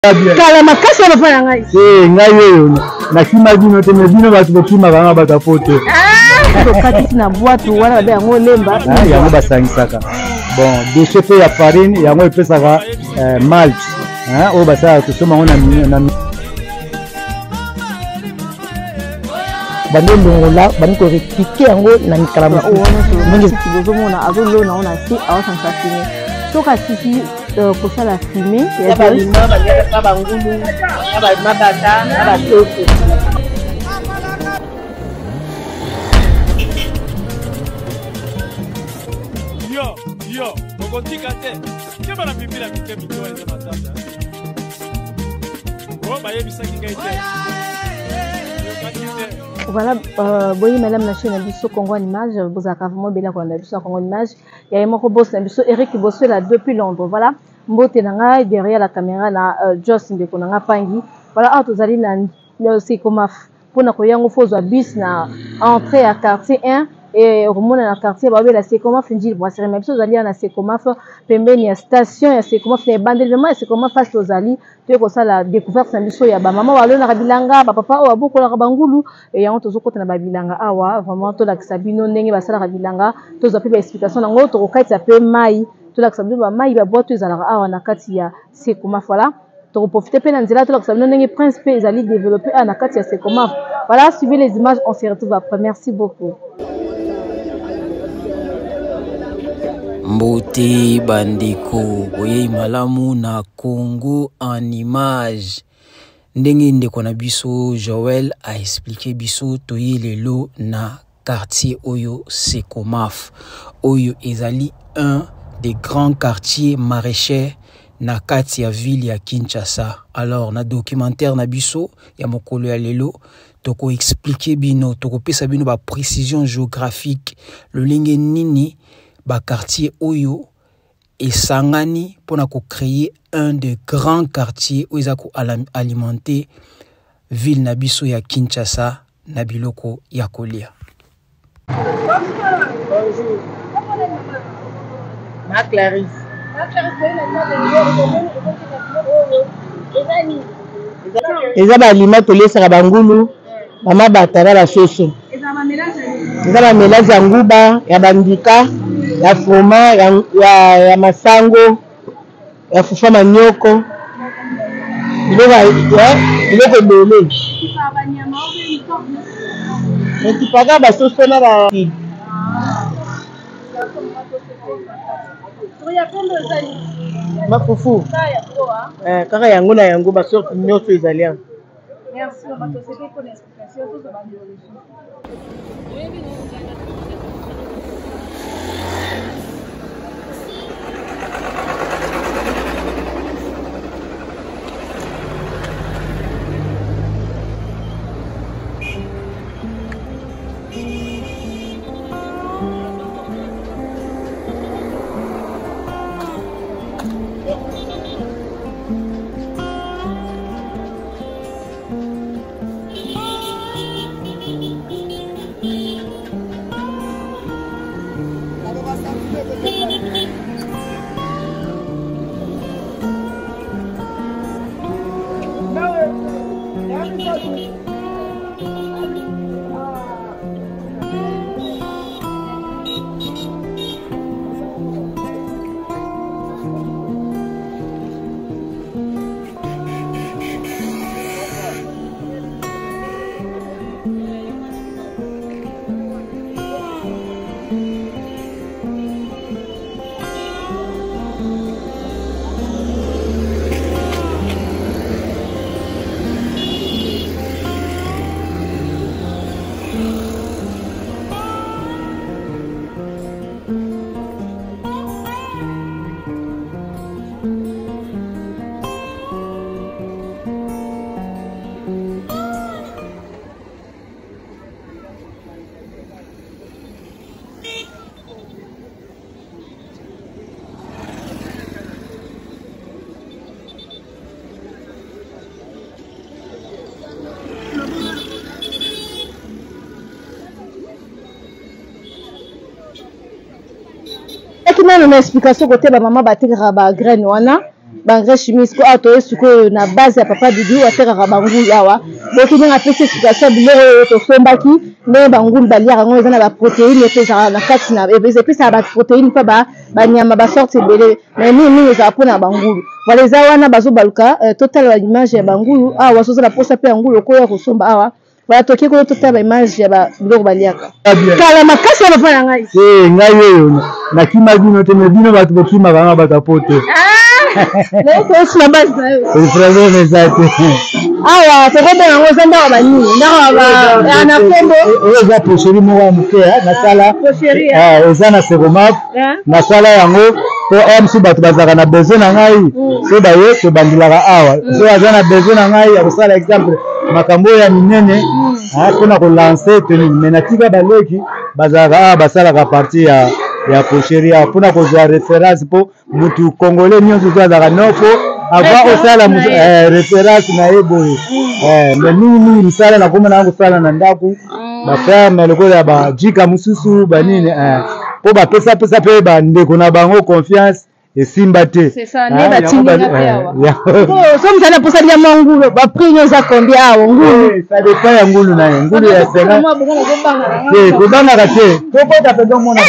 Kala makasi na bana ngai. Ngai yo na kima bino te bino batu bokima banga batapoto. To kati na boîte wana ba yango lemba. Yango basangisaka. Bon, déchet pe ya farine yango epesaka malt. O basaka kusoma ngona na bandendo la baniko rectifier yango na mikalama. Ndenge tibozomona azolona ona si awasansa fini. Soka sisi kosala fumée ya balima banyaka bangulu ya mabata na batoko. Yo, bokotika te. Ke bana pipila mike mito eza matata. Ba yebisaki ngai te. Voilà, boyi madame la chaîne biso Congo en image, vous avez vraiment bien qu'on a biso Congo en image. Il y a mon boss biso Eric Bosso là depuis Londres. Voilà, mbote nanga derrière la caméra na Joss ndeko nanga pangi. Voilà, auto zali na c'est comme pour na koyango fozo bis na entrée à quartier 1 et remona na quartier babe la c'est comment finir brasserie mais biso zali na c'est comment pembeni ya station ya c'est comment faire bandellement c'est comment face aux ali tu ko sala découverte na biso ya ba maman walo na bilanga ba papa o aboko la bangulu et yango tozo kota na ba bilanga awa vraiment to la kisabino ndenge basala ka bilanga to za pe ba explication nango to ko kaitsa pe mai to la kisabino ba mai ba boîte ezala awa na kati ya c'est comment voilà to profiter pe na nzela to la kisabino ndenge prince pe ezali développer na kati ya c'est comment voilà suivez les images on se retrouve après merci beaucoup. Mbote bandeko boye malamu na Congo en image ndenge ndeko na biso Joël a expliqué biso toyi lelo na quartier oyo Sekomaf oyo ezali un des grands quartiers maraîchers na kati ya ville ya Kinshasa. Alors na documentaire na biso ya mokolo ya lelo toko expliquer bino toko pesa bino ba précision géographique le lenge nini ba quartier oyo esangani pona ko créer un des grands quartiers où ils ko alimenter ville na biso ya Kinshasa na biloko ya kolia. Bonjour. Ma Clarisse. Eza ba aliment tolesaka bangulu mama batala la soso. Eza ba mélange ya nguba ya bandika ya fromage ya masango ya fufa manyoko biloko ebele etipaka basoso na ba mafufu kaka yango na yango basorte nyonso ezali yango. Merci, on va te céder pour l'explication, tout ça va bien. Nano na explication côté ba maman batekaka ba graine wana bangre chimiste ko ato esuko na base ya papa Dudu atekaka bangulu awa donc ndenge apesi explication biloko tosombaki ndenge bangulu baliaka ngo eza na baprotéine epesaka na kati na epesaka baprotéine mpe banyama basorte ebele mais mingi ezala mpona bangulu voilà eza wana bazobaluka totala image ya bangulu awa sozala mposa mpe ya ngulu okoya kosomba awa voilà toki koyo totala baimage ya biloko baliaka kala makasi ya papa na ngai ngai oyo nakima bino te me bino bato bokima banga bato apo te awa tokobenga yango eza ndako banini ndako na kombo oyo eza pocherie moko ya moke nasala eza na Secomaf nasala yango po mosu bato bazalaka na besoin na ngai so baye tobandilaka awa so aza na besoin na ngai ya kosala exemple makambo oyo ya minene mpona kolanse tenue me natika baleki bazalaka awa basalaka partie ya pocherie mpona kozwa référence mpo mutu congolais nyonso so azalaka nofo avant osala référence na ye boye me mingimingi misala nakomona yango kosala na ndako baferme lokola ya bajika mosusu banini mpo bapesapesa mpe bandeko na bango confiance esimba te so mosala mposali ya mangulu baprix nyo eza combien awa ngulu ça dépend ya ngulu na ye ngulu ya senga kobangaka te tokota mpe domona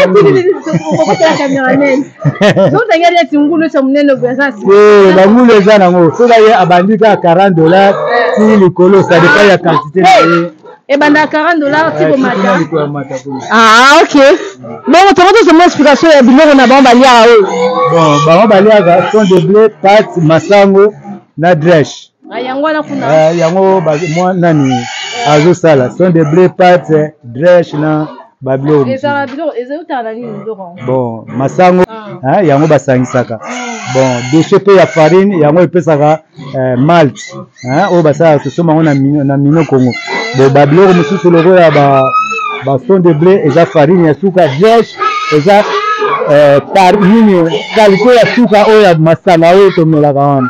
bangulu eza nango soka ye abandi kaka $40 ti likolo ça dépend ya quantité na ye ebanda $40 ti komata ok donc tongo tozoma explication ya biloko na bango baliaka oyo bon bango baliaka son de blé pâte masango na drèche yango wana kuna yango mwa nani azosala son de blé pâte drèche na babiloko bon masango yango basangisaka bon déchet mpe ya farine yango epesaka malt oyo basalaka tosomba yango na mino kongo bon babiloko mosusu lokola bason de blé eza farine ya suka drèche eza nini kalite ya suka oyo ya masanga oyo tomelaka wana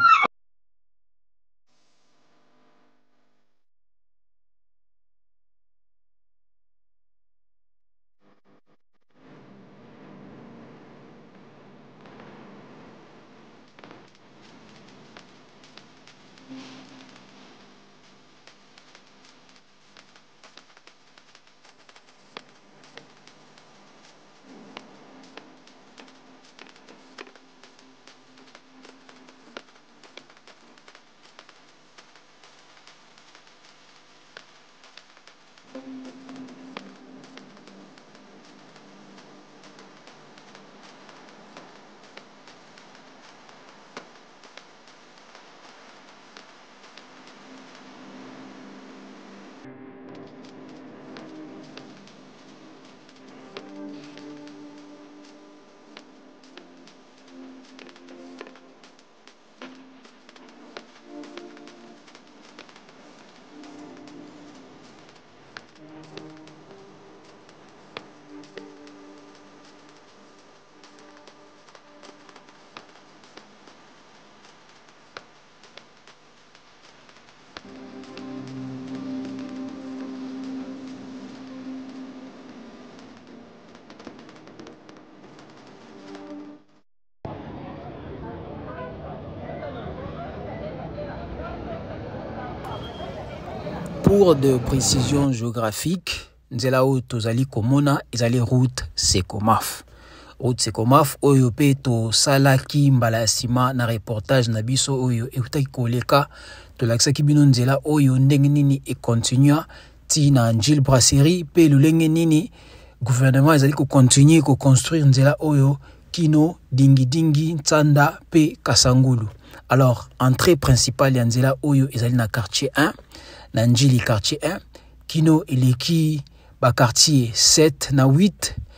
Pour de précisions géographiques, nzela oyo tozali komona ezali route Secomaf. Route Secomaf oyo pe tosalaki mbala ya nsima na reportage na biso oyo eutaki koleka tolakisaki bino nzela oyo ndenge nini ekontinua ti na Njili Brasserie pe lolenge nini gouvernement ezali kokontinue koconstruire nzela oyo kino dingi Ntsanda pe Kasangulu. Alors entrée principale ya nzela oyo ezali na quartier 1 na Njili quartier 1 kino eleki ba quartier 7 na 8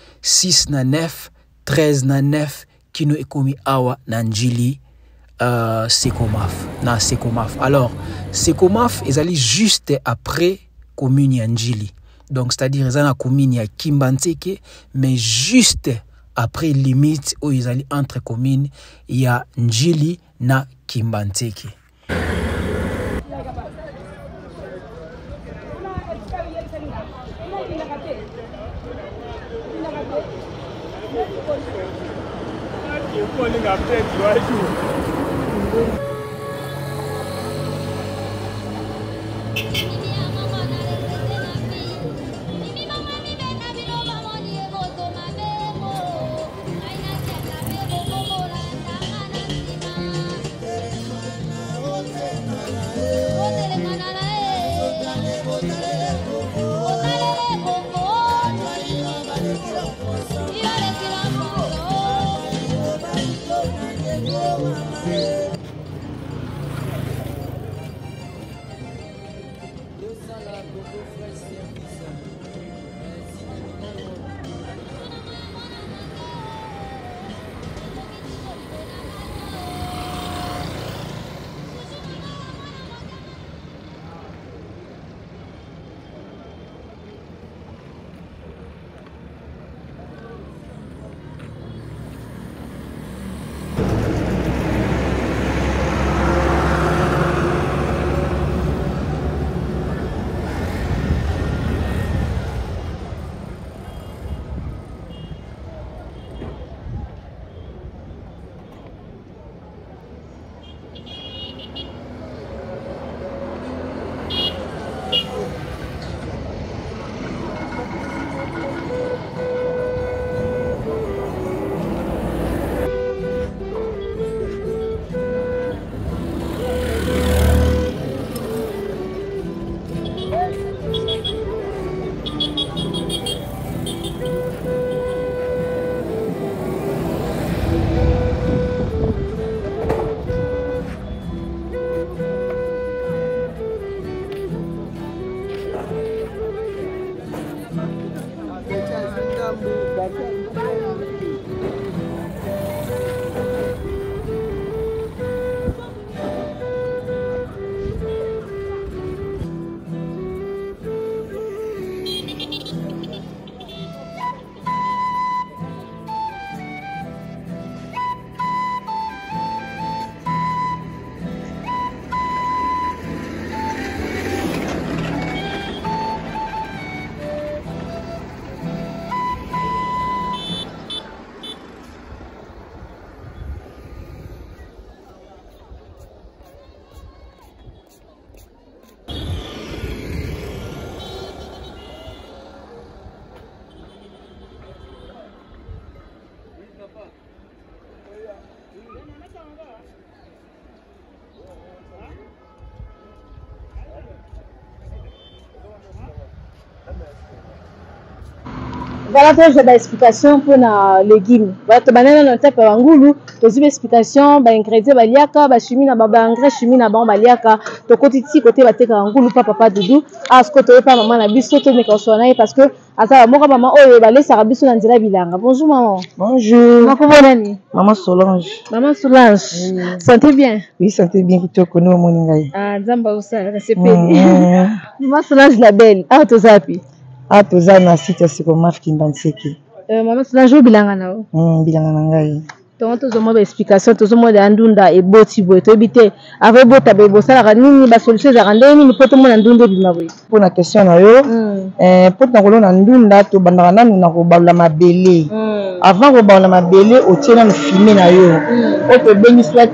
6 na 9 13 na 9 kino ekomi awa na Njili Secomaf na Secomaf. Alors Secomaf ezali juste après commune ya Njili, donc c'est-à-dire ezali na commune ya Kimbantseke mais juste après limite où ils allaient entre communes il y a Njili na Kimbantseke. Voilà, j'ai une explication pour les légumes. Voilà, tu as un tape en goulou, tu as une explication, bah ingrédients baliaka, bah chimie na bah engrais chimie na bah baliaka. Tu côté ici côté bah te en goulou papa doudou. À ce côté pas maman na biso to me consonner parce que à ça maman oh bah laisse arabiso na nzela bilanga. Bonjour maman. Bonjour. Comment nani? Maman Solange. Maman Solange. Oui. Sentez bien? Oui, sentez bien que tu connais mon ngai. Ah, Zamba Osa, c'est payé. Maman Solange la belle. Ah, tu zapi. Ah, tu as na site ya Sikomaf Kimbanseki. Maman Solange bilanga na o. Bilanga na ngai. Donc tu as une explication, tu as une andunda et boti boy. Tu habite avec bota bebo ça la nini ba solution za randeni ni poto mon andunda bimawe. Pour la question na yo, pour na kolona andunda to bandaka nanu na ko bala mabele. Avant ko bala mabele o tiena no filmer na yo. O to bengi soit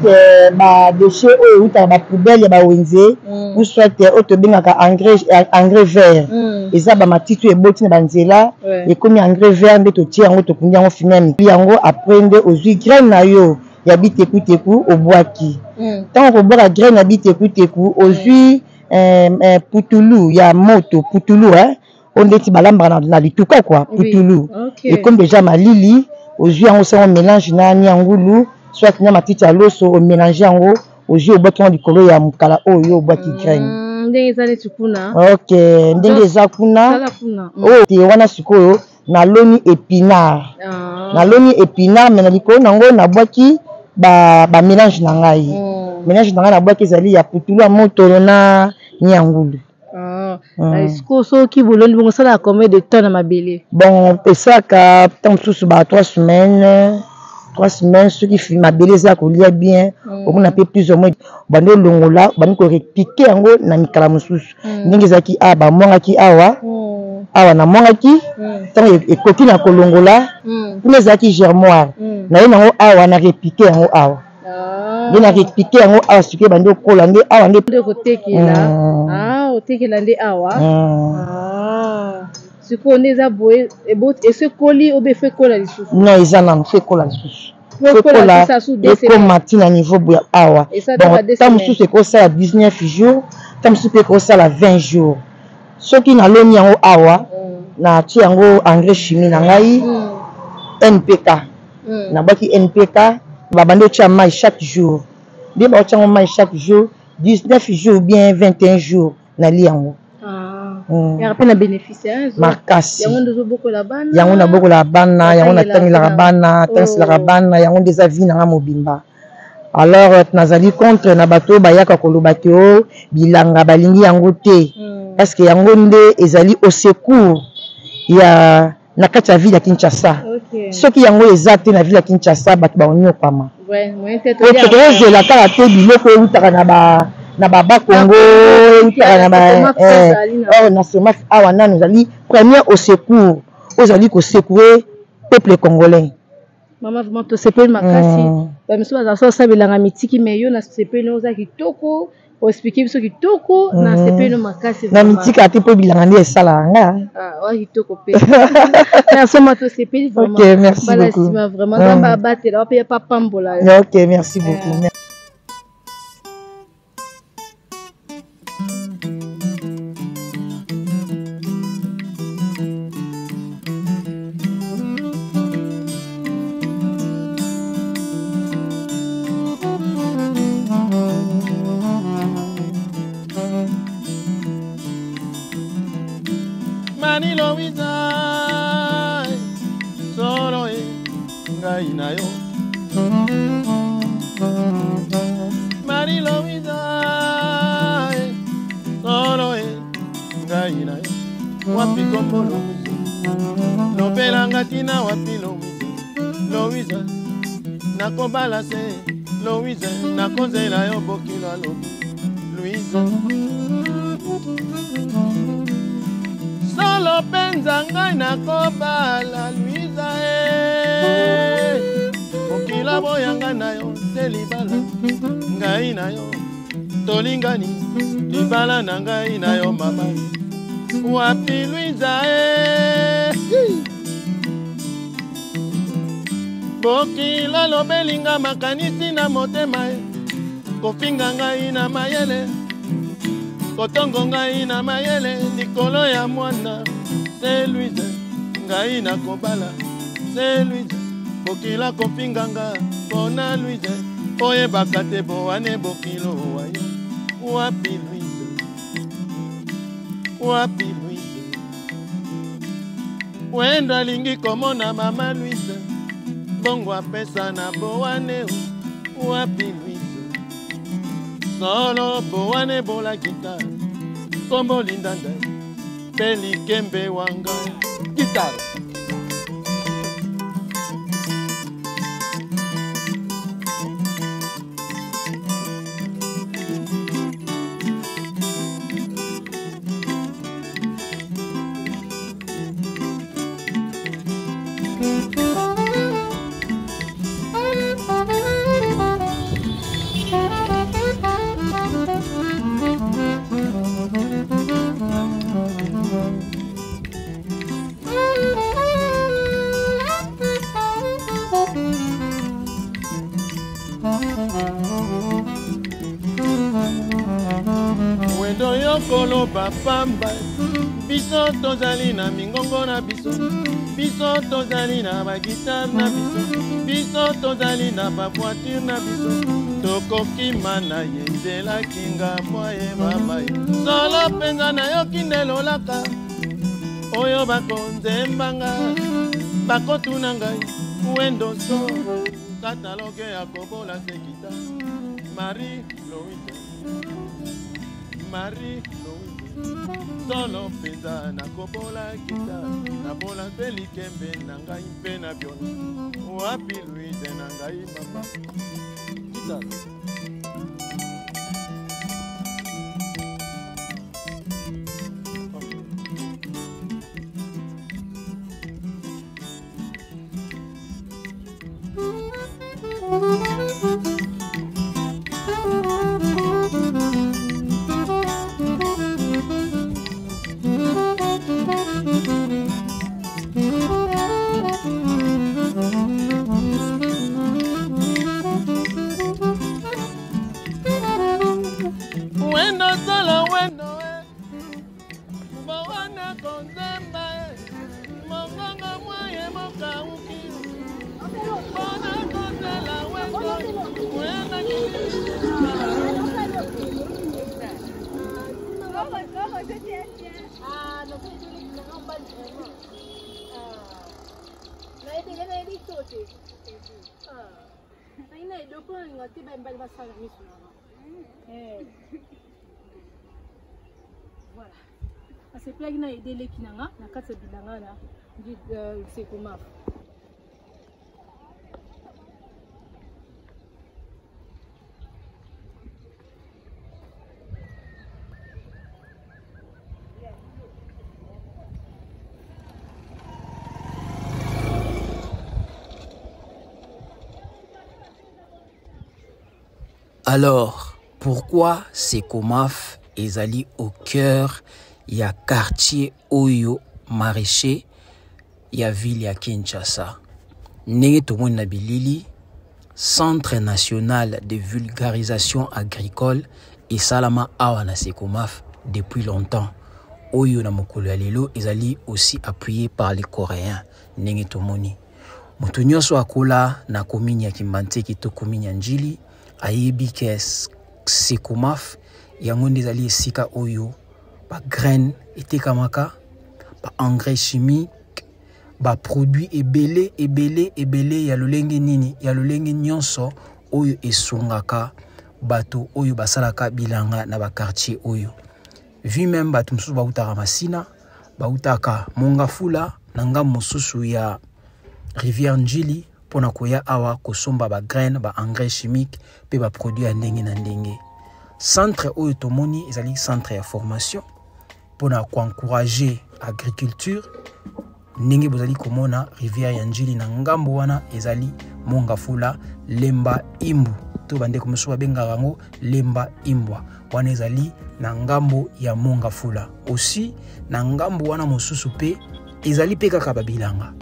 ba déchets o uta ba poubelle ba wenze ou soit o to bengaka engrais vert. Eza ba matiti e boti na banzela e komi engrais vert mbe to tia yango to kundi yango filmer yango après nde ozui graine na yo ya biteku au boaki. Tant ko boka graine na biteku ozui putulu ya moto putulu on deti balamba na lituka quoi putulu. Et comme déjà malili ozui yango ça on mélange na nyangulu soit na matiti ya loso on mélange yango ozui obaki na likolo ya mukala oyo obaki graine. Ndenge zale tukuna. OK, ndenge za kuna. Oh, te wana sikoyo na loni épinard. Na loni épinard mais na likolo nango na boaki ba mélange na ngai. Mélange na ngai na boaki ezali ya putulu moto na nyangulu. Est-ce que so ki boloni bongo sala combien de temps na mabele? Bon, pesaka tant sous ba 3 semaines. 3 semaines ceux qui filment ma belle ça kolia bien au moins un peu plus ou moins bande longola bande ko repiquer yango na mikala mususu ndenge zaki ba monga ki awa na monga ki tant e koki na kolongola pour les zaki germoire na ye nango awa na repiquer yango awa nde na expliqué yango awa suki bande okola nde awa nde kotekela otekela nde awa sikoyo nde eza boye esekoli obe fe kola lisusu non eza nano fe kola lisusu fekola ekoma ntina niveau boya awa bon ta mosusu ekosala 19 jours ta mosusu mpe ekosala 20 jours soki naloni yango awa natie yango engrais chimie na ngai NPK nabwaki NPK babandi otia mai chaque jour nde baotia yango mai chaque jour 19 jours ou bien 21 jours nali yango mpe na bénéfice makasi yango nabokola bana yango natangelaka bana atangiselaka bana yango nde eza vi nanga mobimba alors nazali contre na bato oyo bayaka koloba te o bilanga balingi yango te parce que yango nde ezali au secours ya na kati ya ville ya Kinshasa soki yango eza te na ville ya Kinshasa bato baonyokama ozela kaka te biloko eutaka na baba Congo eutaka na na semence awa nano ezali première au secours ozali kosecourir peuple congolais. Maman vraiment tosepeli makasi bamiso bazala bilanga mitiki me yo na sepeli oza kitoko oexpliquer biso kitoko na sepeli makasi na mitiki ate mpo bilanga nde esalaka nga wa kitoko pe merci ma tosepeli vraiment ok merci beaucoup vraiment nzamba abatela wape pa pambola ok merci beaucoup. Louise, nakozela yo bokila lo Louise solo penza ngai nakobala Louise bokila boyanga na yo te libala ngai na yo tolingani libala na ngai na yo mama wapi Louise bokila lobelinga makanisi na motema kofinga ngai na mayele kotongo ngai na mayele likolo ya mwana se Louise ngai na kobala se Louise bokila kofinga nga pona Louise oyebaka te bowane bokilo wayo wapi Louise wapi Louise wendo alingi komona mama Louise bongo apesa na bowane wapi Louise solo bowane bola gitare kombo lindanda peli kembe wanga gitare koloba pamba biso tozali na mingongo na biso biso tozali na bagitare na biso tozali na bavoiture na biso tokokima na ye nzela kinga mwaye mamaye solo mpenza nayoki ndelolaka oyo bakonzembanga bakotuna ngai wendoso kataloge ya kobola sekita Marie Louise Marie Louise solo mpenza nakobola kita nabola mpe likembe na ngai mpe na biola wapi Louise na ngai mama kita wendo solo wendo mbawana konzemba mongongo mwaye mokauki bona konzela wendo wena voilà. C'est plein de aider les kinanga, na kata bilanga na dit c'est comment. Alors, pourquoi Sekomaf ezali au cœur ya quartier oyo maraîcher ya ville ya Kinshasa? Ndenge tomoni na bilili, Centre national de vulgarisation agricole esalama awa na Sekomaf depuis longtemps. Oyo na mokolo ya lelo ezali aussi appuyé par les Coréens. Ndenge tomoni moto nyonso akola na komini ya Kimbanteke to komini ya Njili ayebi ke Sekomaf yango nde ezali esika oyo ba graine etekamaka, ba engrais chimique, ba produit ebele ya lolenge nini, ya lolenge nyonso oyo esungaka bato oyo basalaka bilanga na ba quartier oyo. Vu même bato mosusu bautaka Masina, bautaka Mongafula na ngambo mosusu ya Rivière Njili pona koya awa kosomba ba graine, ba engrais chimique pe ba produit ya ndenge na ndenge. Centre oyo tomoni ezali centre ya formation pona ko encourager agriculture. Ndenge bozali komona Rivière ya Njili na ngambo wana ezali Mongafula Lemba Imbu to bande komoso babenga rango Lemba Imbwa wana ezali na ngambo ya Mongafula. Aussi na ngambo wana mosusu pe ezali pe kaka babilanga.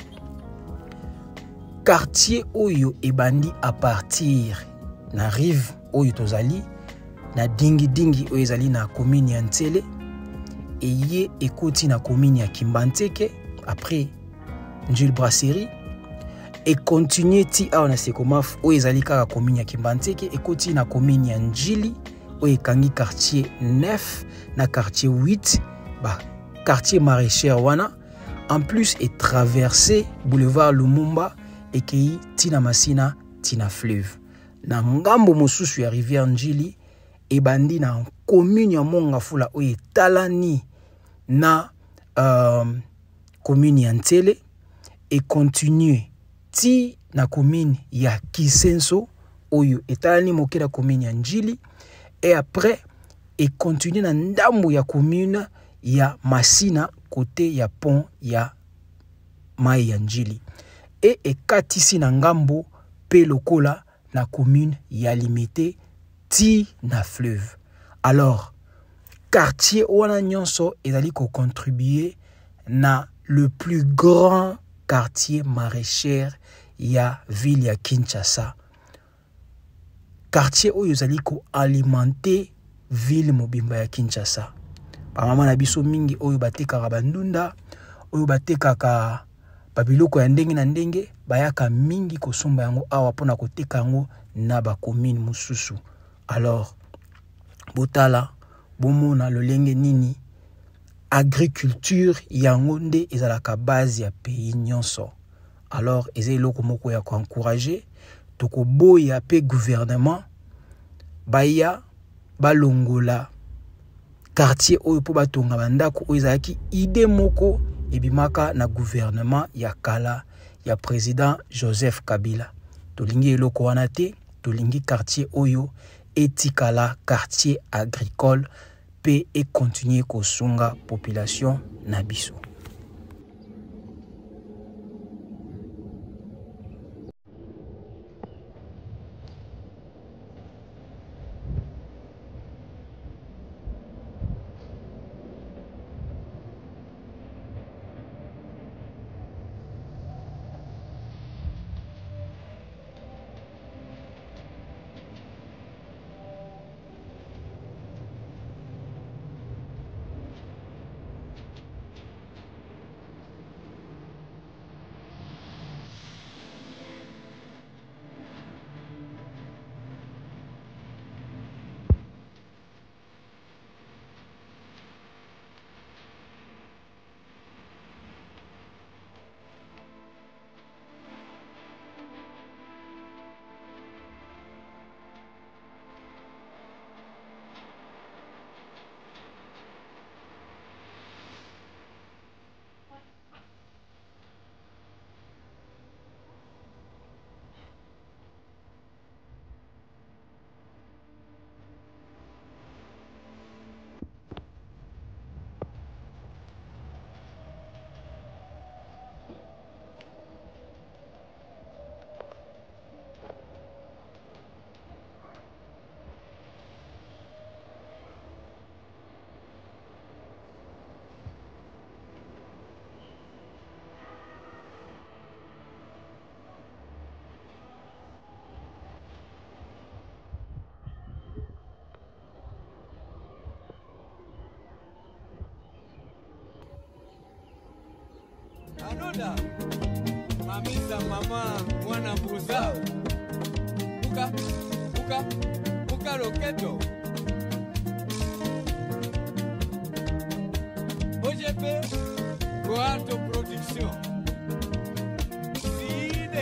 Quartier oyo ebandi à partir na rive oyo tozali na dingi oyo ezali na commune ya Ntsele eye ekoti na commune ya Kimbanteke après Njili Brasserie et continue ti awa na Sekomaf oyo ezali kaka commune ya Kimbanteke ekoti na commune ya Njili oyo ekangi quartier 9 na quartier 8 ba quartier maraîcher wana en plus est traversé boulevard Lumumba et qui tina Masina tina fleuve na ngambo mosusu ya Rivière Njili ebandi na commune ya Mongafula oyo talani na commune ya Ntsele et continue ti na commune ya Kisenso oyo etalani moke na commune ya Njili et après et continue na ndambo ya commune ya Masina côté ya pont ya Mai ya Njili et ekatisi na ngambo pe lokola na commune ya Limité ti na fleuve. Alors quartier wana nyonso ezali ko contribuer na le plus grand quartier maraîcher ya ville ya Kinshasa. Quartier oyo ezali ko alimenter ville mobimba ya Kinshasa. Ba mama na biso mingi oyo batekaka bandunda, oyo batekaka babiloko ya ndenge na ndenge, bayaka mingi kosomba yango awa pona koteka yango na ba commune mosusu. Alors botala bomona lolenge nini agriculture yango nde ezalaka base ya pays nyonso. Alors eza eloko moko ya ko encourager toko boya pe gouvernement baya balongola quartier oyo po batonga bandako oyo ezalaki idée moko ebimaka na gouvernement ya kala ya président Joseph Kabila. Tolingi eloko wana te, tolingi quartier oyo etikala quartier agricole pe et continuer kosunga population na biso. Mamisa mama mwana mbuza. Buka loketo. OGP Boato Production. Side.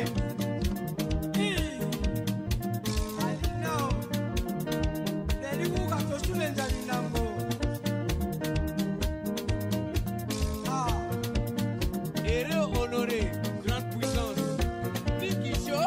Alino. Delibuka tosulenza linango. Ere honoré, grande puissance. Nikisho.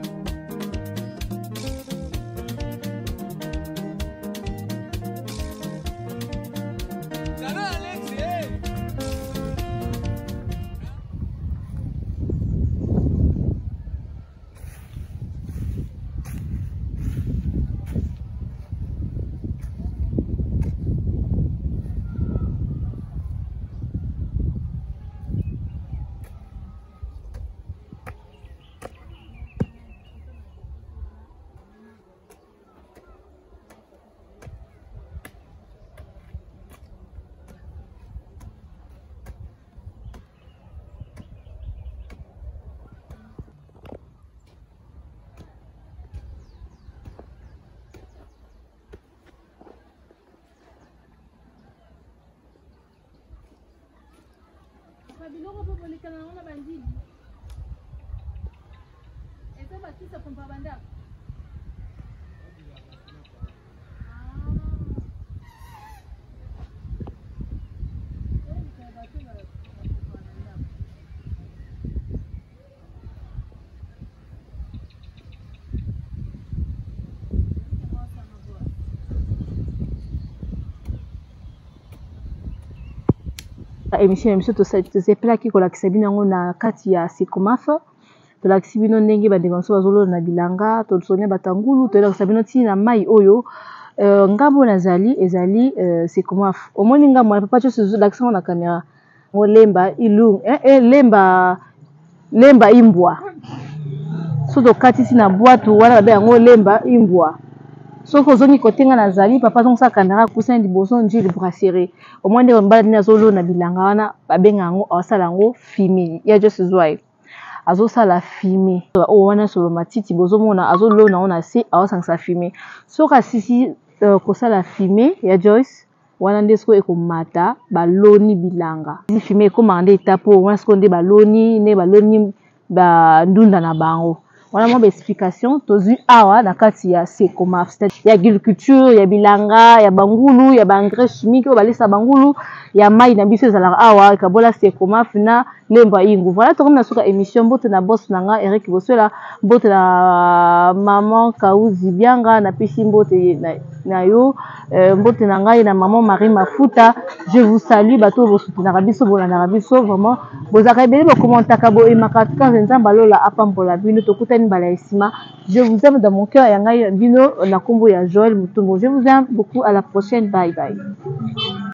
Biloko po bolekana na bandidi. Esa bakisa pompa banda. Émission tozepelaki kolakisa bino yango na kati ya Sekomaf tolakisi bino ndenge bandeko bazolola na bilanga tosonia batangulu tolakisa bino ntina mai oyo ngambo nazali ezali Sekomaf omoni ngambo na papa chose lakisa na kamera ngo lemba ilung lemba imbwa so tokatisi na bwatu wana babe yango lemba imbwa soki ozongi kotenga nazali papa azongisa kamera kusani liboso njili brasserie omoi ndenge mbala ndenge azolo na bilanga wana babenga yango awasala yango fumier ya just zwai azosala fumier oyo wana solo matiti bozomona azolona ona se awasangisa fumier soki asisi kosala fumier ya Joyce wana nde siko ekomata baloni bilanga fumier ekomaka nde etape oyo wana siko nde baloni bandunda na bango wana mwa explication tozwi awa na kati ya Sekomaf ya agriculture ya bilanga ya bangulu ya engrais chimique oyo balesa bangulu ya mai na biso ezalaka awa ekabola Sekomaf na lemba ingu voilà tokomi na suka émission mbote na boss na nga Eric Boswela mbote na maman Kauzi Bianga na pesi mbote na yo mbote na ngai na maman Marie Mafuta je vous salue bato bosutenaka biso bolandaka biso vraiment bozaka ebele bokommentaka boyemaka tukanze nzambe alola apambola bino tokutani mbala esima je vous aime dans mon cœur ya ngai bino na kombo ya Joël Mutombo je vous aime beaucoup à la prochaine bye bye.